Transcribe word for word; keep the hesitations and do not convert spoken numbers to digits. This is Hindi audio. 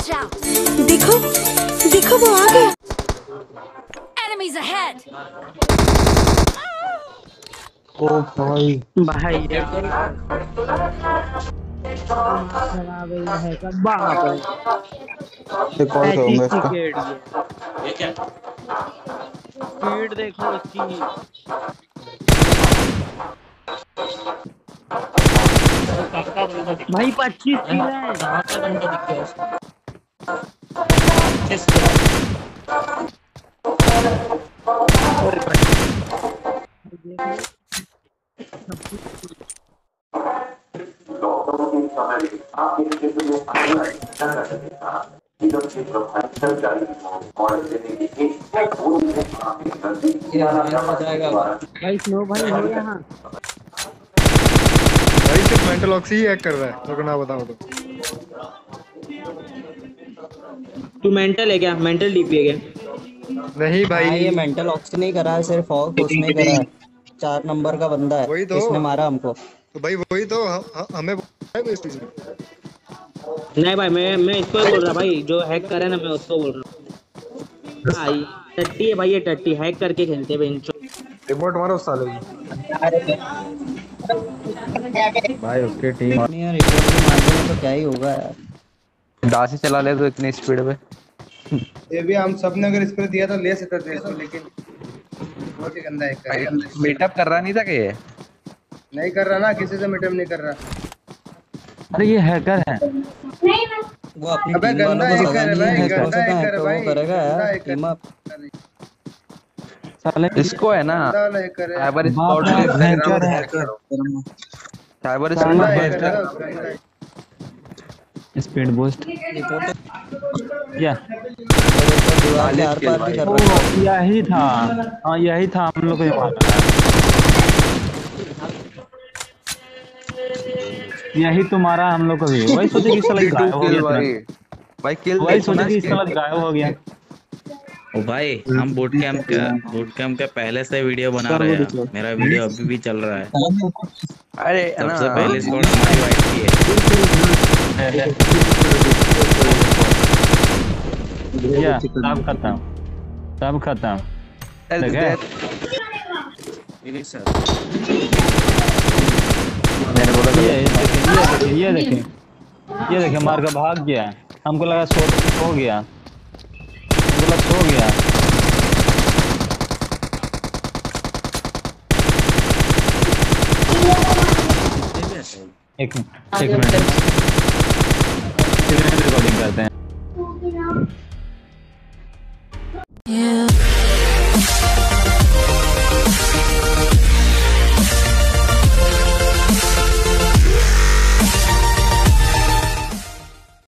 Watch out! देखो देखो वो आ गया। Enemies ahead! ओ भाई भाई खराब है का बाप रे। ये कॉल करूंगा ऐसी इसका। केड़ी है, ये क्या? स्पीड देखो उसकी। काका बंदा दिख भाई पच्चीस किल है। कहाँ का बंदा दिख गया उसको? किस भाई स्नो भाई हो यहाँ। भाई सिर्फ मेंटल ऑक्सी ही हैक कर रहा है, तो ना बताओ तो। तू मेंटल है क्या? मेंटल डीपी है क्या? नहीं भाई, हाँ, ये मेंटल ऑक्सी नहीं करा है, सिर्फ ऑक्स उसने करा है। चार नंबर का बंदा है, वही तो। इसने मारा हमको। तो भाई वही तो हम, हम- हमें बोला है इस चीज में। नहीं भाई मैं मैं इसको ही बोल रहा भाई, जो हैक करे ना मैं उसको बोल रहा हूँ। भाई टट्टी है भाई, ये टट्टी हैक करके खेलते हैं बेंचो। रिपोर्ट मारो उस साले की। भाई उसके टीम नहीं यार, रिपोर्ट भी मार देना तो क्या ही होगा यार। दासी चला ले तो इतनी स्पीड में। ये भी हम सब ने अगर इस पर दिया तो ले सकते थे इसको, लेकिन बहुत ही गंदा है। मीटअप कर रहा नहीं था कि ये नहीं कर रहा ना, किसी से मीटअप नहीं कर रहा। अरे ये हैकर है। वो अपनी अबे टीम वालों गंदा को हैकर है सजा नहीं भाई, है, गंदा कैसे हैकर हैकर है वो भाई, करेगा गंदा यार हैकर। Team up. साले इसको है ना गंदा वाला हैकर है। Cyber spot hacker hacker cyber गंदा स्पॉट हैकर है, गंदा है। स्पीड बूस्ट रिपोर्ट या दीवार के आर पार भी कर रहा है। यही था। हाँ यही था हम लोग को ये मारना है। यही तुम्हारा हम लोग को भी वही सोचे कि साला गायब हो गया भाई किल वही सोचे कि साला गायब हो गया। ओ भाई हम बूट कैंप का बूट कैंप का पहले से वीडियो बना रहे हैं। मेरा वीडियो अभी भी चल रहा है। अरे सबसे पहले स्क्वाड हमारी वाइट की है। या सब खत्म सब खत्म। मैंने बोला ये देखिए ये देखिए ये देखिए मार का भाग गया। हमको लगा सो सो गया, हमको लगा सो गया। एक मिनट एक मिनट रिकॉर्डिंग करते हैं।